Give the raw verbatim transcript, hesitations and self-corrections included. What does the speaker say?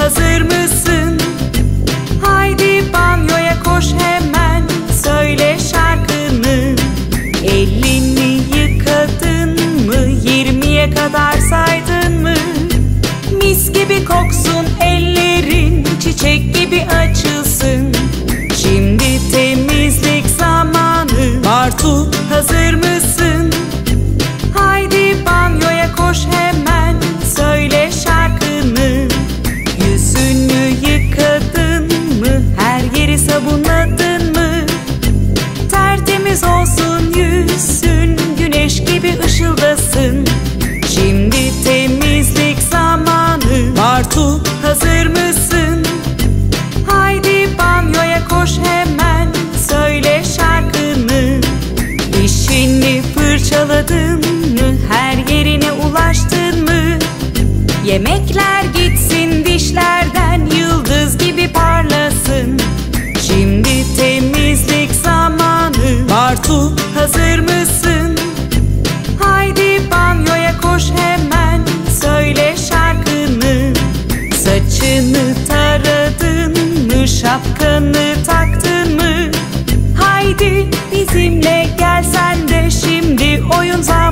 hazır mısın? Haydi banyoya koş hemen, söyle şarkını. Elini yıkadın mı? Yirmiye kadar saydın mı? Mis gibi koksun ellerin, çiçek gibi açılsın. Şimdi temizlik zamanı. Bartu, hazır mısın? Haydi banyoya koş hemen, söyle şarkını. Yüzünü yıkadın mı? Her yeri sabunladın mı? Tertemiz olsun yüzün, güneş gibi ışıldasın. Şimdi temizlik zamanı. Bartu, hazır mısın? Haydi banyoya koş hemen, söyle şarkını. Dişini fırçaladın mı? Her yerine ulaştın mı? Yemekler gitsin dişlerden, yıldız gibi parlasın. Şimdi temizlik zamanı. Bartu, hazır mısın? Haydi banyoya koş hemen, söyle şarkını. Saçını taradın mı? Şapkanı taktın mı? Haydi bizimle gel sen de, şimdi oyun zamanı.